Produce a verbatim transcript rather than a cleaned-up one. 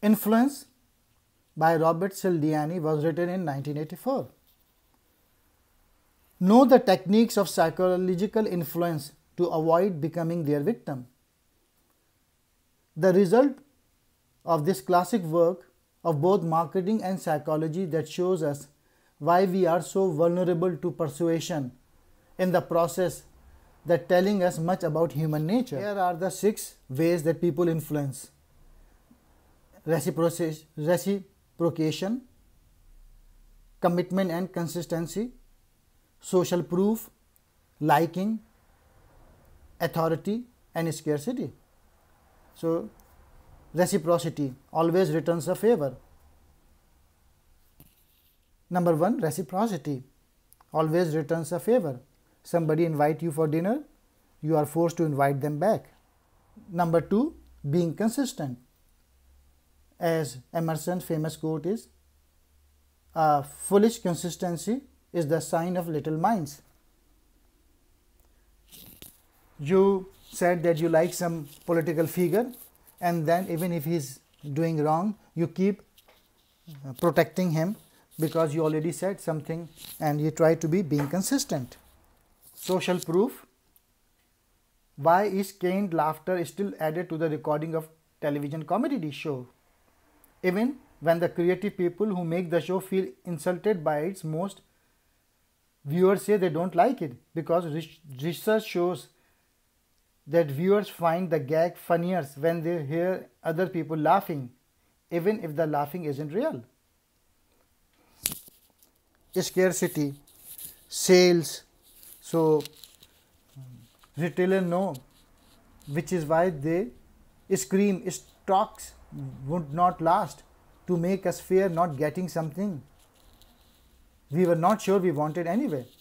Influence by Robert Cialdini was written in nineteen eighty-four. Know the techniques of psychological influence to avoid becoming their victim. The result of this classic work of both marketing and psychology that shows us why we are so vulnerable to persuasion in the process that telling us much about human nature. Here are the six ways that people influence. Reciprocation, commitment and consistency, social proof, liking, authority and scarcity. So, reciprocity always returns a favor. Number one, reciprocity always returns a favor. Somebody invite you for dinner, you are forced to invite them back. Number two, being consistent. As Emerson's famous quote is, "A foolish consistency is the sign of little minds." You said that you like some political figure, and then even if he is doing wrong, you keep protecting him because you already said something and you try to be being consistent. Social proof. Why is canned laughter still added to the recording of television comedy show? Even when the creative people who make the show feel insulted by its most, viewers say they don't like it because research shows that viewers find the gag funnier when they hear other people laughing, even if the laughing isn't real. Scarcity, sales. So retailers know, which is why they scream stocks would not last, to make us fear not getting something we were not sure we wanted anyway.